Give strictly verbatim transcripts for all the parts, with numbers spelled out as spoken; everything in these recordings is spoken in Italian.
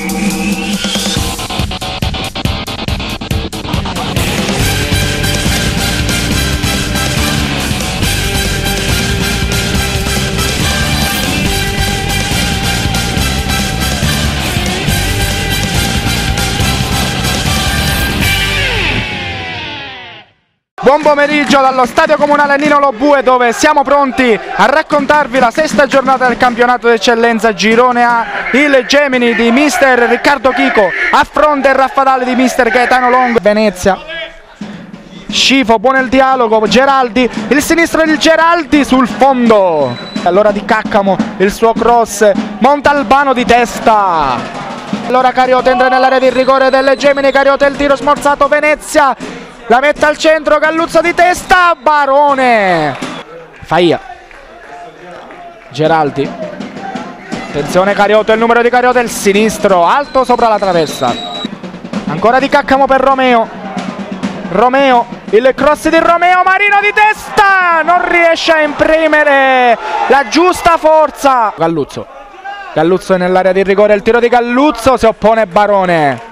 Buon pomeriggio dallo Stadio Comunale Nino Lo Bue, dove siamo pronti a raccontarvi la sesta giornata del campionato d'eccellenza Girone A. Il Gemini di mister Riccardo Chico affronta il Raffadali di mister Gaetano Longo. Venezia, Scifo, buono il dialogo, Geraldi, il sinistro di Geraldi sul fondo. Allora Di Caccamo, il suo cross, Montalbano di testa. Allora Cariota entra nell'area di rigore del Gemini, Cariota il tiro smorzato, Venezia la mette al centro, Galluzzo di testa, Barone. Faia, Geraldi, attenzione Cariota, il numero di Cariota, il sinistro, alto sopra la traversa. Ancora Di Caccamo per Romeo, Romeo, il cross di Romeo, Marino di testa, non riesce a imprimere la giusta forza. Galluzzo, Galluzzo è nell'area di rigore, il tiro di Galluzzo, si oppone Barone.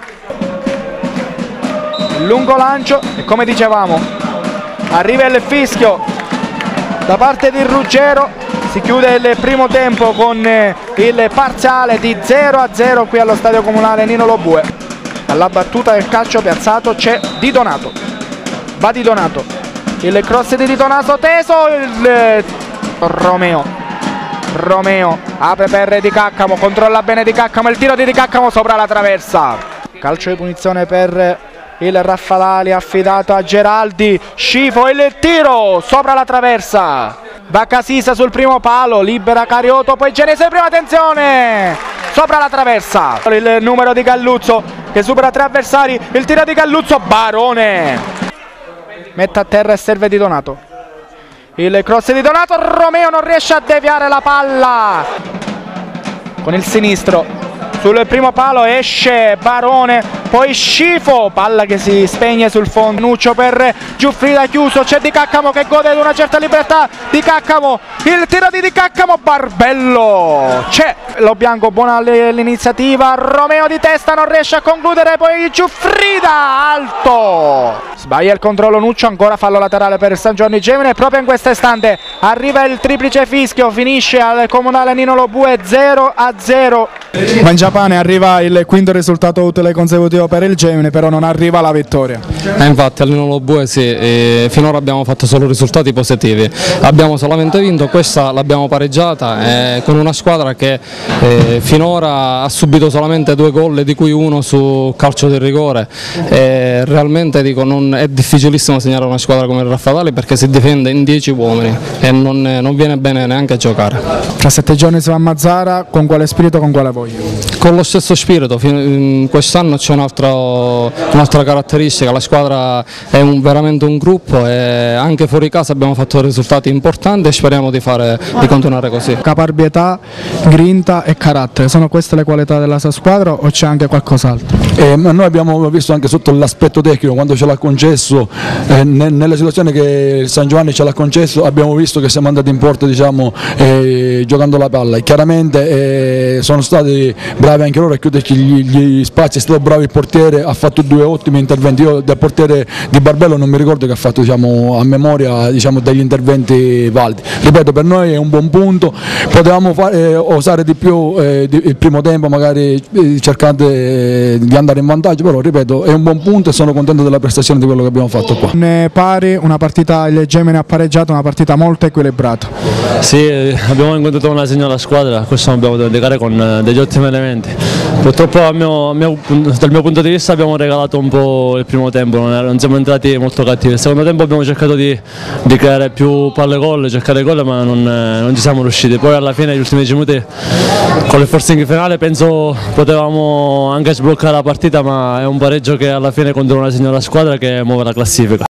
Lungo lancio e, come dicevamo, arriva il fischio da parte di Ruggero. Si chiude il primo tempo con il parziale di zero a zero qui allo Stadio Comunale Nino Lo Bue. Alla battuta del calcio piazzato c'è Di Donato, va Di Donato, il cross di Di Donato teso, il Romeo, Romeo apre per Di Caccamo, controlla bene Di Caccamo, il tiro di Di Caccamo sopra la traversa. Calcio di punizione per il Raffadali affidato a Geraldi, Scifo, il tiro sopra la traversa, va Casisa sul primo palo, libera Carioto, poi Genese, prima attenzione, sopra la traversa, il numero di Galluzzo che supera tre avversari, il tiro di Galluzzo, Barone mette a terra e serve Di Donato, il cross di Donato, Romeo non riesce a deviare la palla con il sinistro. Sul primo palo esce Barone, poi Scifo, palla che si spegne sul fondo. Nuccio per Giuffrida, chiuso, c'è Di Caccamo che gode di una certa libertà. Di Caccamo, il tiro di Di Caccamo, Barbello, c'è lo bianco, buona l'iniziativa, Romeo di testa non riesce a concludere, poi Giuffrida, alto, sbaglia il controllo Nuccio, ancora fallo laterale per San Giovanni Gemini e proprio in questo istante arriva il triplice fischio, finisce al Comunale Nino Lo Bue zero a zero. Va in Giappone, arriva il quinto risultato utile consecutivo per il Gemini, però non arriva la vittoria. Eh, infatti al Nino Lo Bue sì, eh, finora abbiamo fatto solo risultati positivi, abbiamo solamente vinto, questa l'abbiamo pareggiata eh, con una squadra che eh, finora ha subito solamente due gol, di cui uno su calcio di rigore. Eh, realmente dico, non, è difficilissimo segnare una squadra come il Raffadali perché si difende in dieci uomini e non, non viene bene neanche a giocare. Tra sette giorni si va a Mazzara, con quale spirito, con quale voglia? Con lo stesso spirito, quest'anno c'è un'altra caratteristica, la squadra è un, veramente un gruppo e anche fuori casa abbiamo fatto risultati importanti e speriamo di, fare, di continuare così. Caparbietà, grinta e carattere, sono queste le qualità della sua squadra o c'è anche qualcos'altro? Eh, noi abbiamo visto anche sotto l'aspetto tecnico, quando ce l'ha concesso, eh, nella situazione che il San Giovanni ce l'ha concesso, abbiamo visto che siamo andati in porta, diciamo, eh, giocando la palla e chiaramente eh, sono stati bravi anche loro a chiuderci gli, gli spazi, è stato bravo il portiere, ha fatto due ottimi interventi. Io del portiere di Barbello non mi ricordo che ha fatto, diciamo, a memoria, diciamo, degli interventi validi. Ripeto, per noi è un buon punto, potevamo fare, eh, osare di più eh, di, il primo tempo, magari eh, cercando eh, di andare in vantaggio, però ripeto è un buon punto e sono contento della prestazione di quello che abbiamo fatto qua. Ne pari, una partita, il Gemini ha pareggiato, una partita molto equilibrata. Sì, abbiamo incontrato una signora squadra, questo abbiamo dovuto giocare con degli ottimi elementi. Purtroppo a mio, a mio, dal mio punto di vista abbiamo regalato un po' il primo tempo, non, non siamo entrati molto cattivi. Il secondo tempo abbiamo cercato di, di creare più palle gol, cercare gol, ma non, non ci siamo riusciti. Poi alla fine, negli ultimi dieci minuti, con il forcing finale, penso potevamo anche sbloccare la partita, ma è un pareggio che alla fine contro una signora squadra che muove la classifica.